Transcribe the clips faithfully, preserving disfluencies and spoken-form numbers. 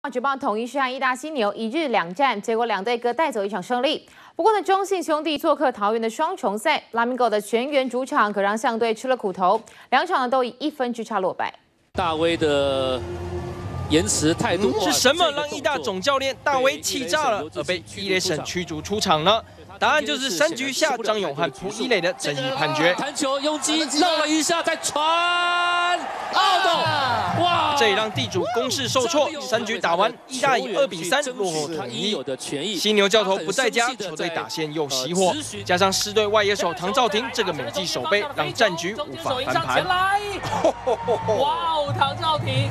职棒统一是和义大犀牛一日两战，结果两队各带走一场胜利。不过呢，中信兄弟做客桃园的双重赛，拉米狗的全员主场可让象队吃了苦头，两场呢都以一分之差落败。 大威的言辞态度、 嗯、是什么让义大总教练大威气炸了，而被伊雷神驱逐出场呢？ 答案就是三局下张永汉扑一垒的争议判决。 弹球拥击绕了一下，再传 out， 哇！ 这也让地主攻势受挫。三局打完，义大以二比三落后统一。犀牛教头不在家，球队打线又熄火，加上狮队外野手唐兆廷这个美技手背，让战局无法翻盘。 哇哦，唐兆廷！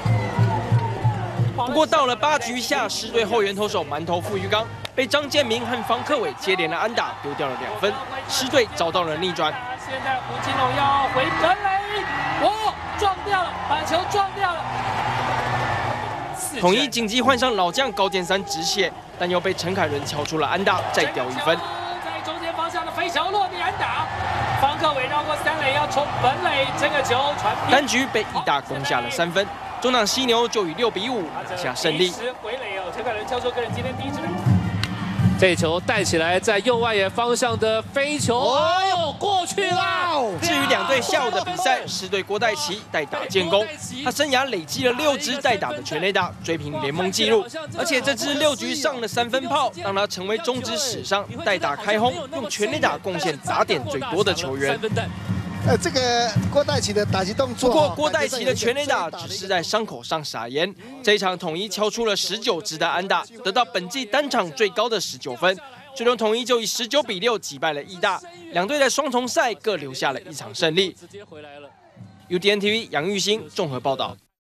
不过到了八局下，狮队后援投手馒头傅玉刚被张建明和方克伟接连的安打丢掉了两分，狮队遭到了逆转。 现在胡金龙要回本垒，哦，撞掉了，把球撞掉了。 统一紧急换上老将高建山止血，但又被陈凯伦敲出了安打，再掉一分。 在中间方向的飞球落地安打，方克伟绕过三垒要冲本垒，这个球传平。 单局被义大攻下了三分。 中场犀牛就以六比五拿下胜利。 回垒哦，陈凯伦敲出个人今天第一支。这球带起来，在右外野方向的飞球，哎呦，过去了。 至于两队下午的比赛，狮队郭代奇代打建功，他生涯累积了六支代打的全垒打，追平联盟纪录。而且这支六局上的三分炮，让他成为中职史上代打开轰，用全垒打贡献打点最多的球员。 呃，这个郭代奇的打击动作， 不过郭代奇的全垒打只是在伤口上撒盐。这一场统一敲出了十九支的安打，得到本季单场最高的十九分，最终统一就以十九比六击败了义大，两队在双重赛各留下了一场胜利。U D N T V 杨玉兴综合报道。